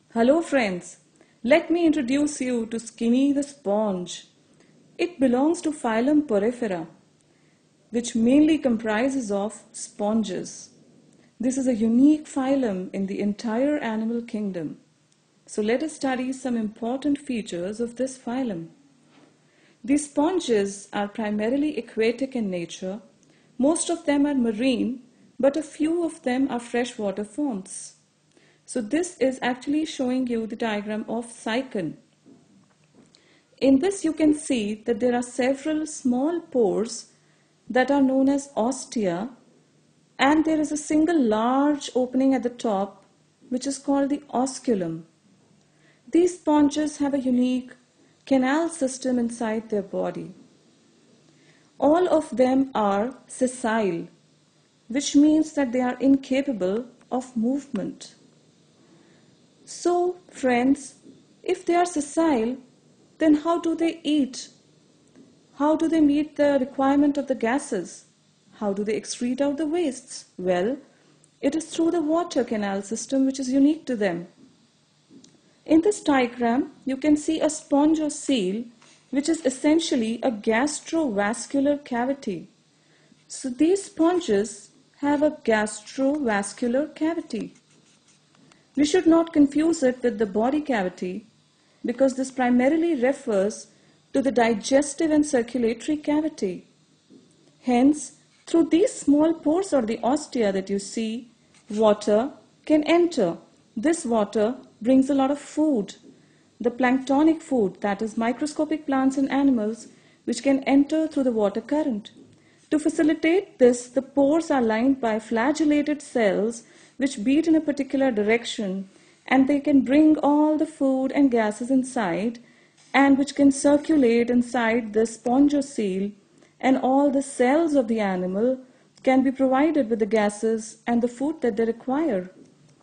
Hello friends, let me introduce you to Skinny the sponge. It belongs to phylum Porifera, which mainly comprises of sponges. This is a unique phylum in the entire animal kingdom. So let us study some important features of this phylum. These sponges are primarily aquatic in nature. Most of them are marine, but a few of them are freshwater forms. So this is actually showing you the diagram of cycon. In this you can see that there are several small pores that are known as ostia, and there is a single large opening at the top which is called the osculum. These sponges have a unique canal system inside their body. All of them are sessile, which means that they are incapable of movement. So, friends, if they are sessile, then how do they eat? How do they meet the requirement of the gases? How do they excrete out the wastes? Well, it is through the water canal system which is unique to them. In this diagram, you can see a sponge or seal, which is essentially a gastrovascular cavity. So these sponges have a gastrovascular cavity. We should not confuse it with the body cavity because this primarily refers to the digestive and circulatory cavity. Hence, through these small pores or the ostia that you see, water can enter. This water brings a lot of food, the planktonic food, that is microscopic plants and animals, which can enter through the water current. To facilitate this, the pores are lined by flagellated cells which beat in a particular direction, and they can bring all the food and gases inside, and which can circulate inside the sponge or seal, and all the cells of the animal can be provided with the gases and the food that they require.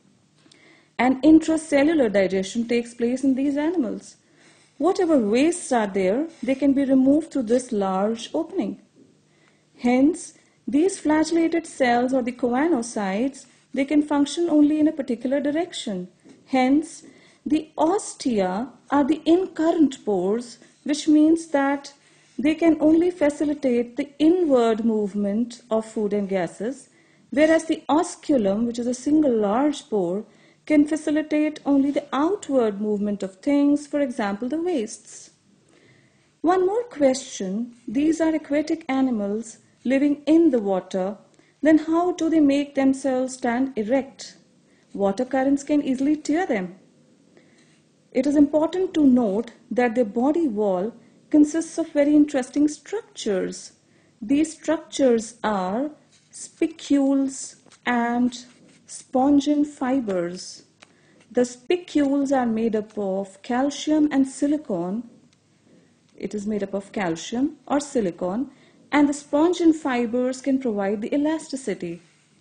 And intracellular digestion takes place in these animals. Whatever wastes are there, they can be removed through this large opening. Hence, these flagellated cells or the choanocytes, they can function only in a particular direction. Hence, the ostia are the incurrent pores, which means that they can only facilitate the inward movement of food and gases, whereas the osculum, which is a single large pore, can facilitate only the outward movement of things, for example, the wastes. One more question: these are aquatic animals living in the water, then how do they make themselves stand erect? Water currents can easily tear them. It is important to note that their body wall consists of very interesting structures. These structures are spicules and spongin fibers. The spicules are made up of calcium and silicon. It is made up of calcium or silicon, and the spongin fibers can provide the elasticity.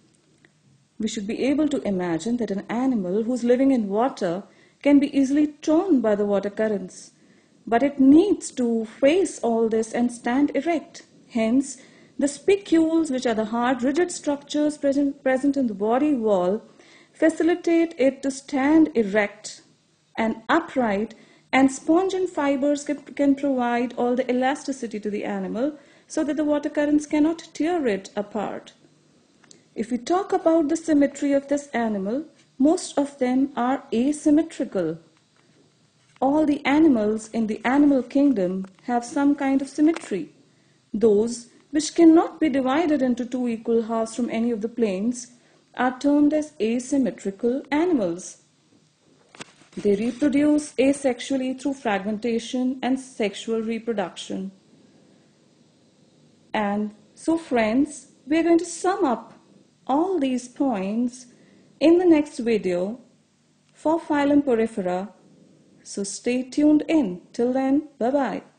We should be able to imagine that an animal who is living in water can be easily torn by the water currents, but it needs to face all this and stand erect. Hence, the spicules, which are the hard, rigid structures present in the body wall, facilitate it to stand erect and upright, and spongin fibers can provide all the elasticity to the animal so that the water currents cannot tear it apart. If we talk about the symmetry of this animal, most of them are asymmetrical. All the animals in the animal kingdom have some kind of symmetry. Those which cannot be divided into two equal halves from any of the planes are termed as asymmetrical animals. They reproduce asexually through fragmentation and sexual reproduction. And so, friends, we are going to sum up all these points in the next video for phylum Porifera. So stay tuned in. Till then, bye-bye.